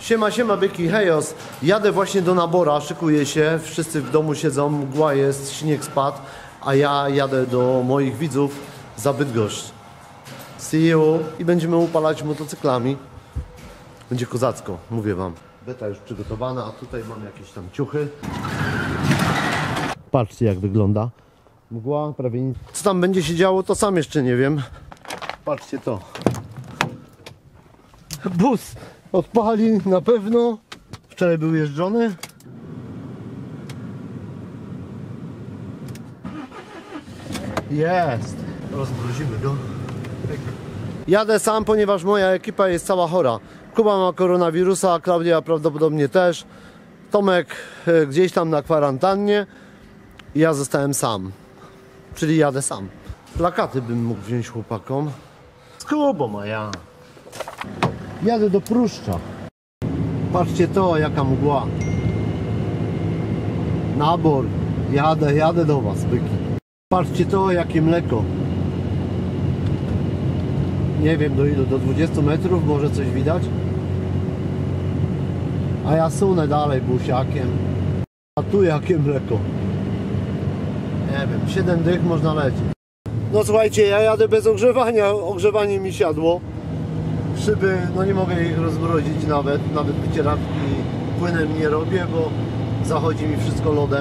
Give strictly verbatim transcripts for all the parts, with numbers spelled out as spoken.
Siema, siema byki, hejos. Jadę właśnie do Nabora, szykuję się. Wszyscy w domu siedzą, mgła jest, śnieg spadł. A ja jadę do moich widzów za Bydgoszcz. See you. I będziemy upalać motocyklami. Będzie kozacko, mówię wam. Beta już przygotowana, a tutaj mam jakieś tam ciuchy. Patrzcie jak wygląda. Mgła, prawie nic. Co tam będzie się działo, to sam jeszcze nie wiem. Patrzcie to. Bus odpali na pewno. Wczoraj był jeżdżony. Jest. Rozmrozimy go. Jadę sam, ponieważ moja ekipa jest cała chora. Kuba ma koronawirusa, Klaudia prawdopodobnie też. Tomek gdzieś tam na kwarantannie. I ja zostałem sam. Czyli jadę sam. Plakaty bym mógł wziąć chłopakom. Z Kubą, a ja. Jadę do Pruszcza. Patrzcie to, jaka mgła. Nabor. Jadę, jadę do was, byki. Patrzcie to, jakie mleko. Nie wiem do ilu, do dwudziestu metrów, może coś widać. A ja sunę dalej busiakiem. A tu jakie mleko. Nie wiem, siedem dych można lecieć. No słuchajcie, ja jadę bez ogrzewania. Ogrzewanie mi siadło. Szyby, no nie mogę ich rozmrozić nawet. Nawet wycierawki płynem nie robię, bo zachodzi mi wszystko lodem.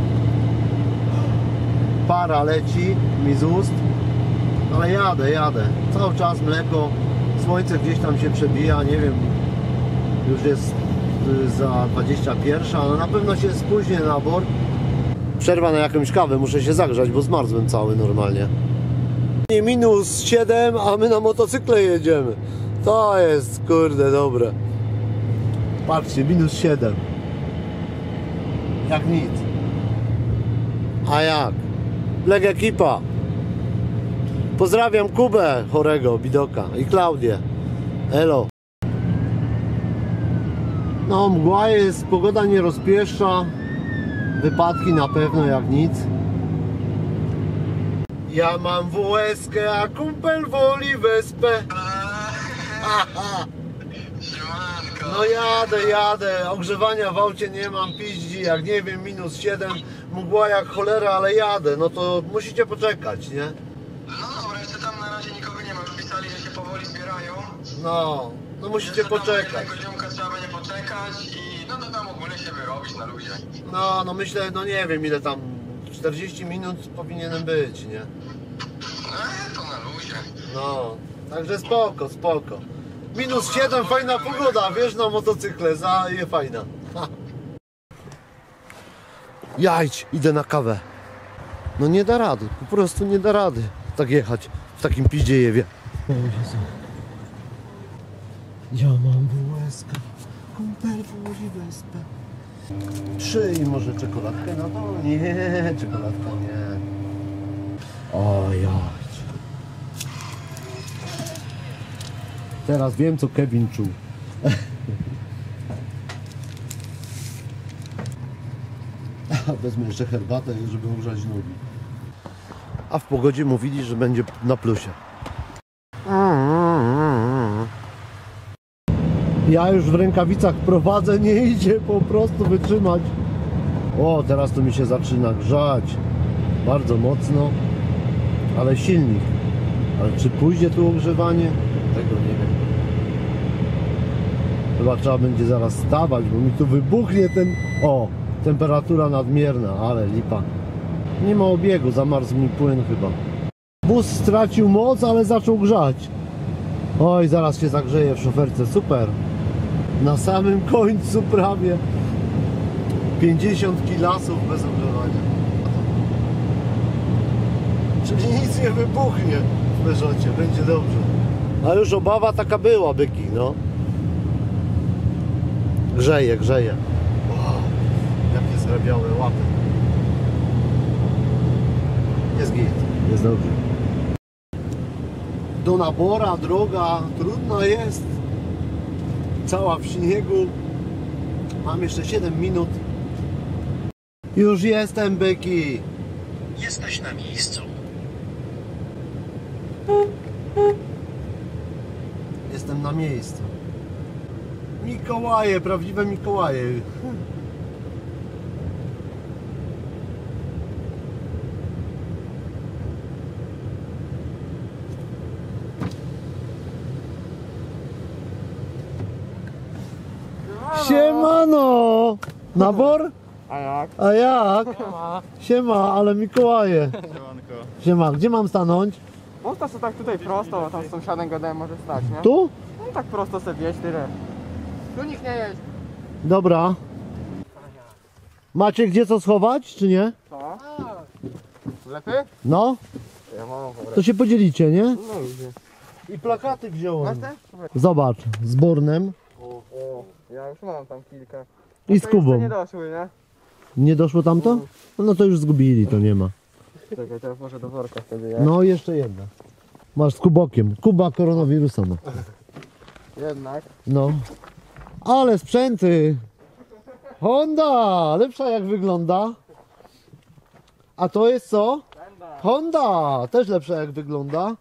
Para leci mi z ust. Ale jadę, jadę. Cały czas mleko. Słońce gdzieś tam się przebija, nie wiem. Już jest za dwadzieścia pierwsza, ale na pewno się spóźnię Nabor. Przerwa na jakąś kawę, muszę się zagrzać, bo zmarzłem cały normalnie. Minus siedem, a my na motocykle jedziemy. To jest, kurde, dobre. Patrzcie, minus siedem. Jak nic. A jak? Leg ekipa. Pozdrawiam Kubę chorego, Bidoka i Klaudię. Elo. No, mgła jest, pogoda nie rozpieszcza. Wypadki na pewno jak nic. Ja mam W S K, a kumpel woli Wespę. Aha. No jadę, jadę. Ogrzewania w aucie nie mam, piździ, jak nie wiem, minus siedem. Mgła jak cholera, ale jadę. No to musicie poczekać, nie? No dobra, jeszcze tam na razie nikogo nie ma. Już pisali, że się powoli zbierają. No, no musicie poczekać. Jednego ziomka trzeba będzie poczekać i no to tam ogólnie się wyrobić na luzie. No, no myślę, no nie wiem ile tam, czterdzieści minut powinienem być, nie? No to na luzie. No, także spoko, spoko. Minus siedem, fajna pogoda, wiesz, na motocykle, za je fajna. Ha. Jajdź, idę na kawę. No nie da rady, po prostu nie da rady tak jechać w takim piździejewie. O Jezu. Ja mam W S K, kumpel woli Wespę. Trzy i może czekoladkę na to? Nie, czekoladka nie. O jadź. Teraz wiem co Kevin czuł. Wezmę jeszcze herbatę, żeby ogrzać nogi. A w pogodzie mówili, że będzie na plusie. Ja już w rękawicach prowadzę, nie idzie po prostu wytrzymać. O, teraz to mi się zaczyna grzać. Bardzo mocno. Ale silnik. Ale czy pójdzie tu ogrzewanie? Tego nie wiem. Chyba trzeba będzie zaraz stawać, bo mi tu wybuchnie ten... O, temperatura nadmierna, ale lipa. Nie ma obiegu, zamarzł mi płyn chyba. Bus stracił moc, ale zaczął grzać. Oj, zaraz się zagrzeje w szoferce, super. Na samym końcu prawie pięćdziesiąt kilasów bez ogrzewania. Czyli nic nie wybuchnie w Peugeocie, będzie dobrze. A już obawa taka była, byki, no. Grzeje, grzeje. Wow, jakie zgrabiałe łapy. Jest git, jest dobrze. Do Nabora droga trudna jest. Cała w śniegu. Mam jeszcze siedem minut. Już jestem, byki. Jesteś na miejscu. Jestem na miejscu. Mikołaje, prawdziwe Mikołaje. Siemano! Nabor? A jak? A jak? Siema. Siema, ale Mikołaje. Siemanko. Siema, gdzie mam stanąć? Można sobie tak tutaj prosto, bo tam z sąsiadem gadałem, może stać, nie? Tu? No i tak prosto sobie wjeść, tyle. Tu nikt nie jeździ. Dobra. Macie gdzie co schować, czy nie? Co? Lepiej? No, Ja mam, dobra. to się podzielicie, nie? No ludzie. I plakaty Masz wziąłem. te? Zobacz, z Bornem O, ja już mam tam kilka. i z To jeszcze Kubą. nie doszły, nie? Nie doszło tamto? No to już zgubili, to nie ma. Czekaj, teraz może do worka wtedy, ja? No, jeszcze jedna. Masz z Kubokiem. Kuba koronawirusa ma. Jednak. No. Ale sprzęty! Honda! Lepsza jak wygląda. A to jest co? Honda! Też lepsza jak wygląda.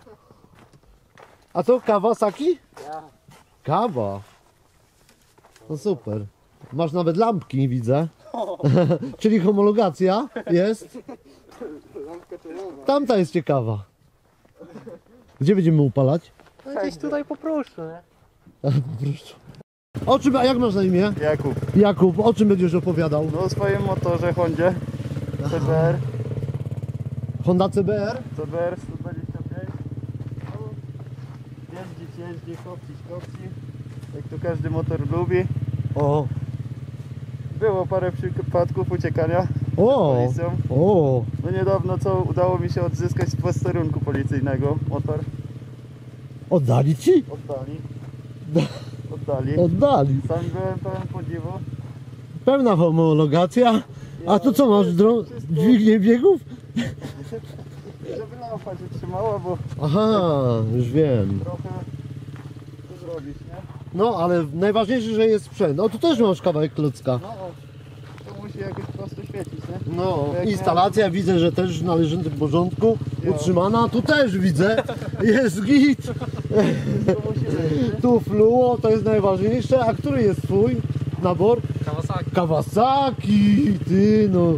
A to Kawasaki? Ja. Kawa. No super. Masz nawet lampki, widzę. Czyli homologacja jest. Tamta jest ciekawa. Gdzie będziemy upalać? No gdzieś tutaj po prostu, nie? Proszę. O czym, a jak masz na imię? Jakub, Jakub, o czym będziesz opowiadał? no o swoim motorze Hondzie C B R, Honda C B R? C B R sto dwadzieścia pięć. No, jeździć, jeździ, kopcić, kopci, jak to każdy motor lubi. O, Było parę przypadków uciekania o, policją. o, No niedawno co udało mi się odzyskać z posterunku policyjnego motor. oddali ci? Oddali. Oddali. Oddali. Sam byłem pełen podziwu. Pełna homologacja. A tu co masz, drą- dźwignię biegów? Żeby lampa się trzymała, bo Aha, już wiem. trochę to zrobić, nie? No, ale najważniejsze, że jest sprzęt. O, tu też masz kawałek klocka. No, to musi jakoś prosto świecić, nie? No, Jak instalacja widzę, że też w należytym porządku, Jo. utrzymana. Tu też widzę, jest git. To musi być, nie? Tu fluo, to jest najważniejsze. A który jest twój nabor? Kawasaki. Kawasaki, ty no.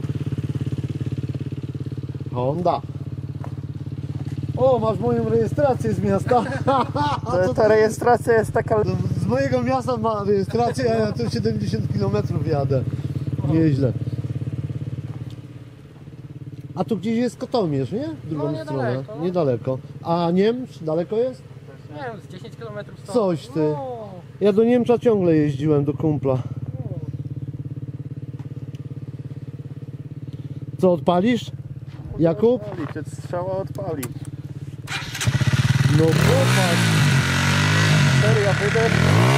Honda. O, masz moją rejestrację z miasta. To, ta rejestracja jest taka... Z mojego miasta ma rejestrację, a ja tu siedemdziesiąt kilometrów jadę. Nieźle. A tu gdzieś jest Kotomierz, nie? W drugą No, stronę. niedaleko, no. Niedaleko. A Niemcz daleko jest? Nie wiem, z dziesięć kilometrów stąd. Coś ty. No. Ja do Niemcza ciągle jeździłem, do kumpla. Co, odpalisz? Jakub? Odpali, cię strzała odpali. No popatrz. Seria wydech.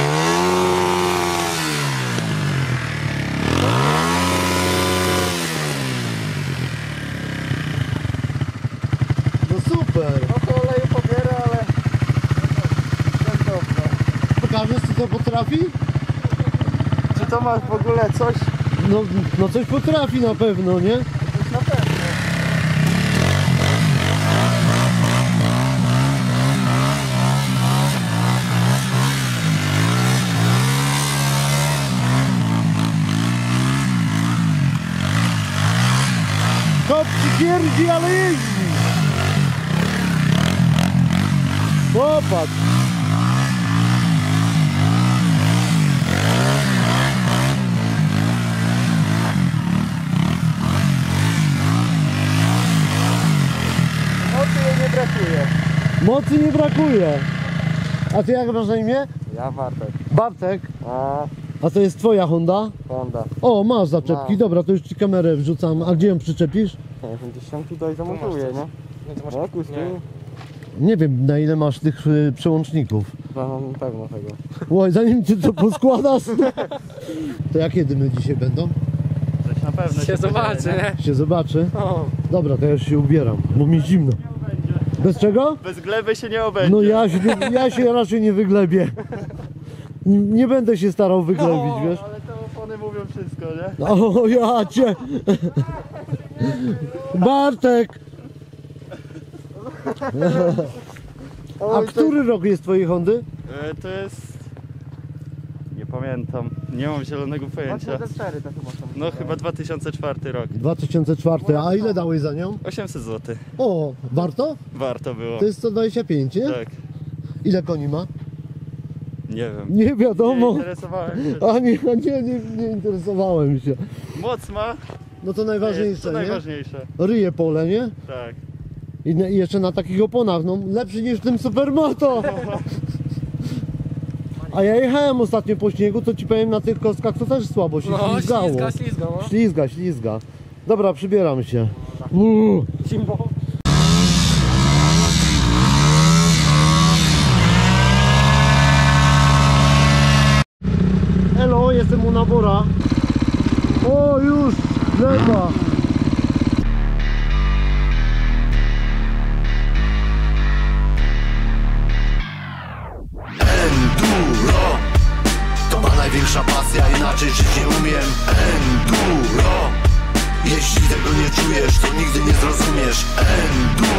No super. No to oleju pobiera, ale... Tak dobrze. Pokażesz, co to potrafi? Czy to masz w ogóle coś? No, no coś potrafi na pewno, nie? Coś na pewno. Kopci pierdzi, ale jeździ. Popatrz. Mocy jej nie brakuje. Mocy nie brakuje. A ty jak masz na imię? Ja Bartek. Bartek. A, A to jest twoja Honda? Honda. O, masz zaczepki. Mam. Dobra, to już ci kamerę wrzucam. A gdzie ją przyczepisz? Nie wiem, gdzieś tam tutaj zamontuję, nie? No, tu, Nie wiem, na ile masz tych y, przełączników. no, na pewno tego. Oj, zanim ty to poskładasz. To jakie dymy dzisiaj będą? Coś na pewno Się zobaczy, podzieli, nie? Się zobaczy. No. Dobra, to ja już się ubieram, bo mi zimno. Bez czego? Bez gleby się nie obędzie. No ja się, ja się raczej nie wyglebię. Nie będę się starał wyglebić, wiesz? Ale te opony mówią wszystko, nie? O, ja cię! Bartek! A który rok jest twojej Hondy? E, to jest... Nie pamiętam. Nie mam zielonego dwa pojęcia. tysiące cztery to chyba są. No chyba dwa tysiące czwarty rok. dwa tysiące czwarty, a ile dałeś za nią? osiemset złotych. O, warto? Warto było. To jest sto dwadzieścia pięć, nie? Tak. Ile koni ma? Nie wiem. Nie Nie wiadomo. interesowałem się. A nie, nie, nie, nie interesowałem się. Moc ma. No to To najważniejsze, nie? najważniejsze. Ryje pole, nie? Tak. I, na- i jeszcze na takich oponach, no lepszy niż w tym Supermoto. A ja jechałem ostatnio po śniegu, to ci powiem, na tych kostkach to też słabo się No, ślizgało. ślizga, ślizga, no. Ślizga, ślizga. Dobra, przybieram się. Uuu. Jimbo. Elo, jestem u Nabora. O, już, lewa. Enduro to ma największa pasja, inaczej żyć nie umiem. Enduro, jeśli tego nie czujesz, to nigdy nie zrozumiesz. Enduro